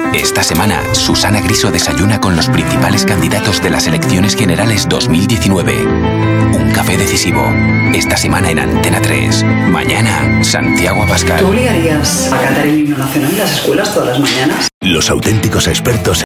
Esta semana, Susana Griso desayuna con los principales candidatos de las elecciones generales 2019. Un café decisivo. Esta semana en Antena 3. Mañana, Santiago Abascal. ¿Tú obligarías a cantar el himno nacional en las escuelas todas las mañanas? Los auténticos expertos